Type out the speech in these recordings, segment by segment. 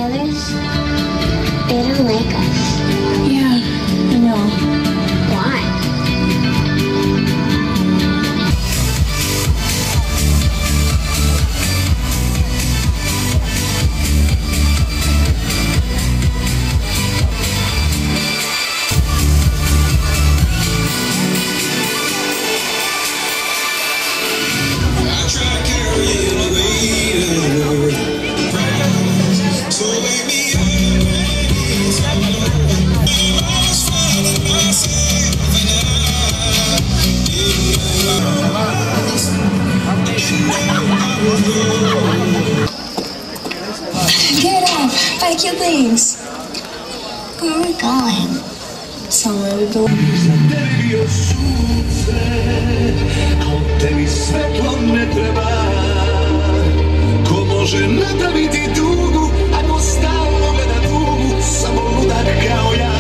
others, they don't like us. Yeah, I know. Why? Get up! Pack your things! Where are we going? Somewhere we belong. Tebi svetlo ne treba. Ko može napraviti tugu ako stalno gleda tugu, samo ludak kao ja.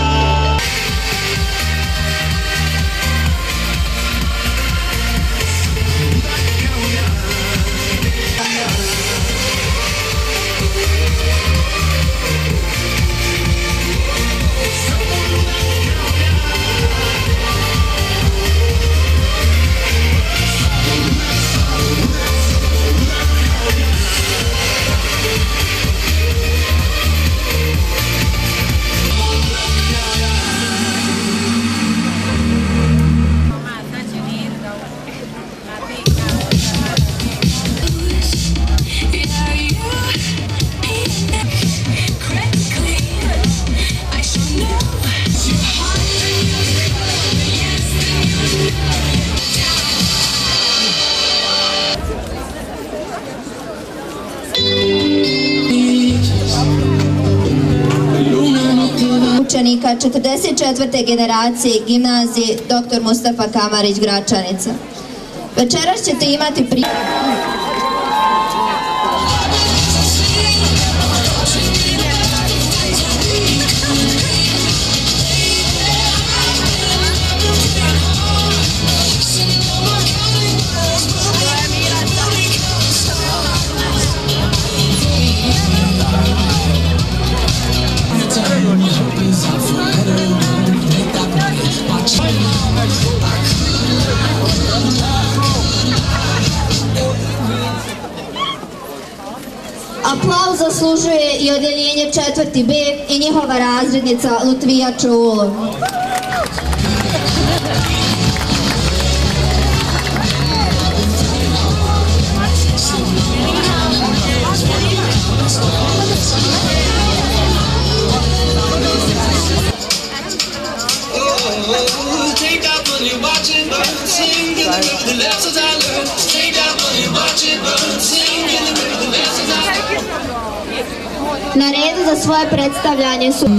Učenika 44. generacije gimnazije Dr. Mustafa Kamarić Gračanica. Večeras ćete imati Aplauz zaslužuje i odjeljenje 4. B i njihova razrednica Lutvija Čulo. Na redu za svoje predstavljanje su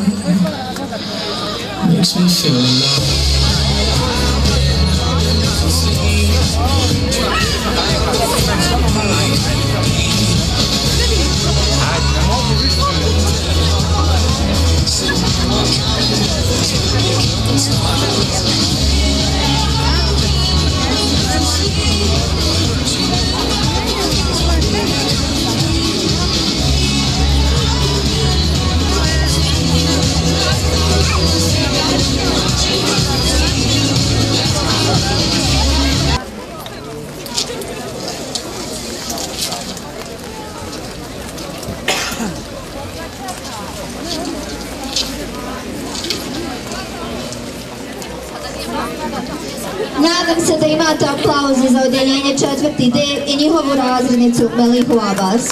Nadam se da imate aplauze za odjeljenje 4. D i njihovu razrednicu Melihu Abbas.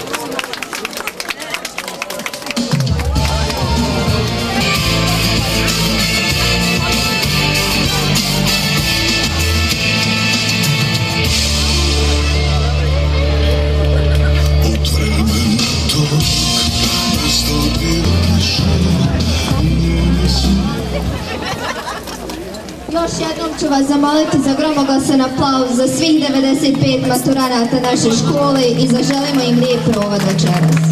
Još jednom ću vas zamoliti za gromoglasan aplauz za svih 95 maturanata naše škole i zaželimo im lijep provod večeras.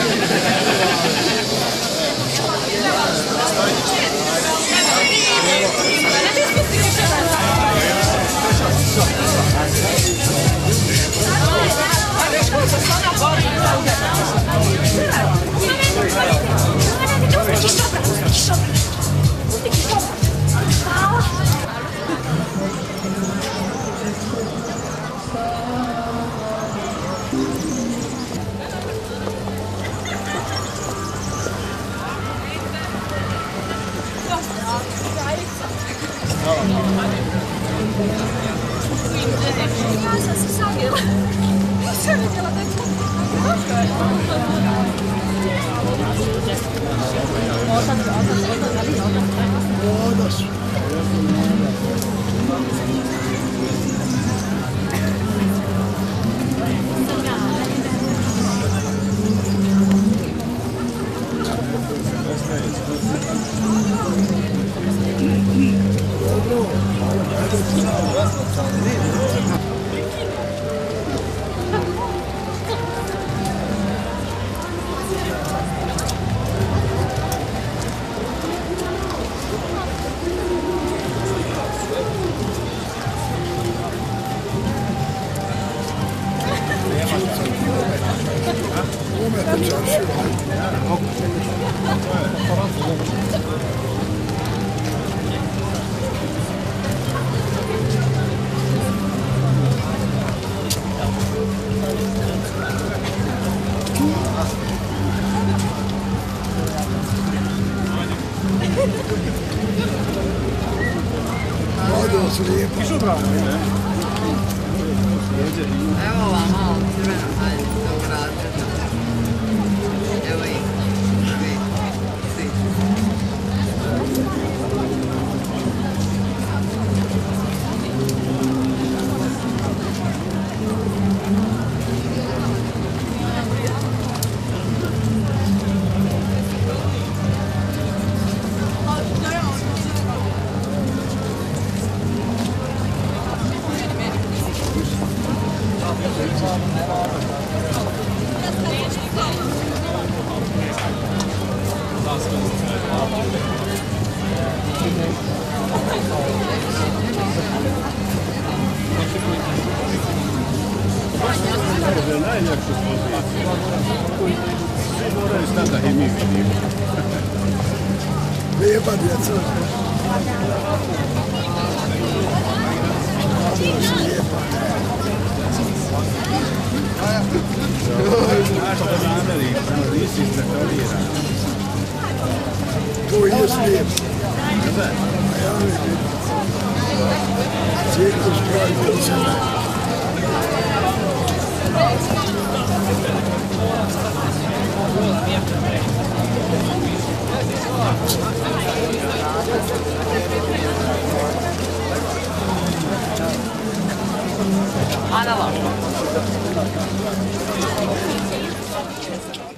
Evo vam malo crvena haljina u gradu. Evo ih. Svi. Najljepšu poziciju. Svi moraju stati da i mi vidimo. Lijepa djeca. Znaš da nameri, nisi istakaliran. Tu je slijep. Da? Ja vidim. Cirkus broj djecena. Analog.